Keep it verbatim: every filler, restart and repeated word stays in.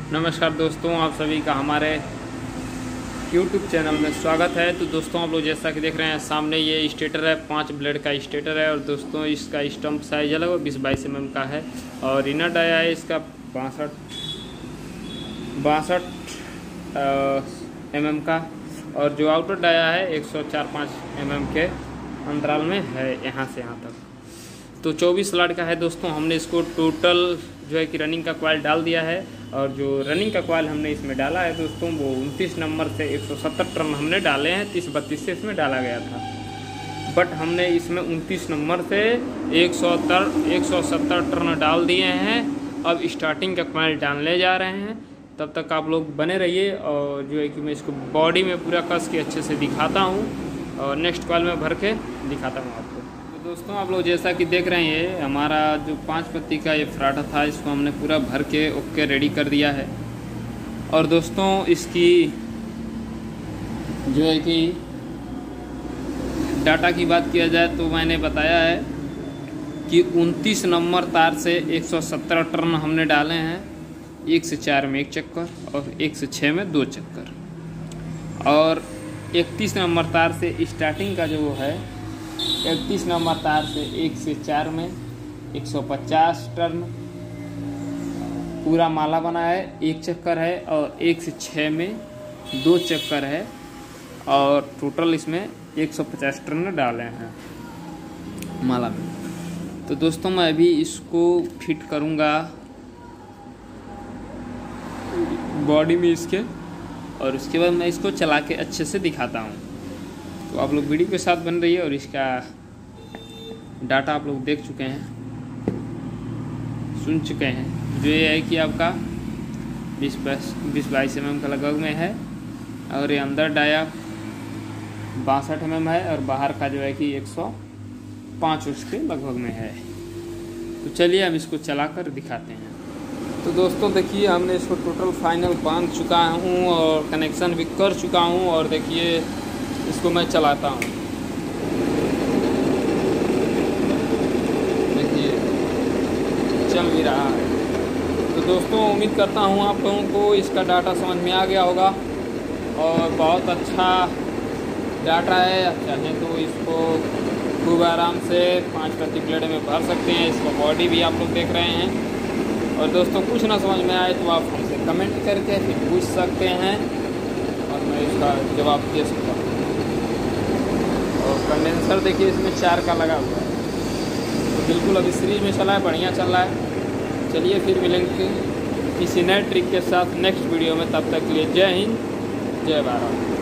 नमस्कार दोस्तों, आप सभी का हमारे यूट्यूब चैनल में स्वागत है। तो दोस्तों आप लोग जैसा कि देख रहे हैं सामने ये स्टेटर है, पाँच ब्लेड का स्टेटर है। और दोस्तों इसका स्टम्प साइज अलग बीस बाईस एम एम का है। और इनर डाया है इसका बासठ बासठ एम एम का। और जो आउटर डाया है एक सौ चार पाँच एम एम के अंतराल में है, यहाँ से यहाँ तक। तो चौबीस स्लॉट का है दोस्तों। हमने इसको टोटल जो है कि रनिंग का कॉइल डाल दिया है। और जो रनिंग का कॉइल हमने इसमें डाला है दोस्तों वो उनतीस नंबर से एक सौ सत्तर टर्न हमने डाले हैं। तीस बत्तीस से इसमें डाला गया था, बट हमने इसमें उनतीस नंबर से एक सौ एक सौ सत्तर टर्न डाल दिए हैं। अब स्टार्टिंग का कॉइल डालने जा रहे हैं, तब तक आप लोग बने रहिए। और जो है कि मैं इसको बॉडी में पूरा कस के अच्छे से दिखाता हूँ और नेक्स्ट कॉइल में भर के दिखाता हूँ आपको। तो दोस्तों आप लोग जैसा कि देख रहे हैं, हमारा जो पाँच पत्ती का ये फराटा था इसको हमने पूरा भर के ओके रेडी कर दिया है। और दोस्तों इसकी जो है कि डाटा की बात किया जाए तो मैंने बताया है कि उनतीस नंबर तार से एक सौ सत्तर टर्न हमने डाले हैं। एक से चार में एक चक्कर और एक से छः में दो चक्कर। और इकतीस नंबर तार से स्टार्टिंग का जो है इकतीस नंबर तार से एक से चार में एक सौ पचास टर्न पूरा माला बना है, एक चक्कर है। और एक से छः में दो चक्कर है। और टोटल इसमें एक सौ पचास टर्न डाले हैं माला में। तो दोस्तों मैं अभी इसको फिट करूँगा बॉडी में इसके, और उसके बाद मैं इसको चला के अच्छे से दिखाता हूँ। तो आप लोग वीडियो के साथ बन रही है। और इसका डाटा आप लोग देख चुके हैं, सुन चुके हैं। जो ये है कि आपका बीस बीस बाईस एम एम का लगभग में है। और ये अंदर डाया बासठ एम एम है। और बाहर का जो है कि एक सौ पाँच उसके लगभग में है। तो चलिए हम इसको चला कर दिखाते हैं। तो दोस्तों देखिए, हमने इसको टोटल फाइनल बांध चुका हूँ और कनेक्शन भी कर चुका हूँ। और देखिए इसको मैं चलाता हूँ, देखिए चल भी रहा है। तो दोस्तों उम्मीद करता हूँ आप लोगों को इसका डाटा समझ में आ गया होगा। और बहुत अच्छा डाटा है। आप चाहें तो इसको खूब आराम से पाँच प्रति प्लेट में भर सकते हैं। इसका बॉडी भी आप लोग देख रहे हैं। और दोस्तों कुछ ना समझ में आए तो आप हमसे कमेंट करके फिर पूछ सकते हैं और मैं इसका जवाब दे सकता हूँ। और कंडेंसर देखिए इसमें चार का लगा हुआ है, तो बिल्कुल अभी सीरीज में चला है, बढ़िया चल रहा है। चलिए फिर मिलेंगे किसी नए ट्रिक के साथ नेक्स्ट वीडियो में। तब तक के लिए जय हिंद, जय भारत।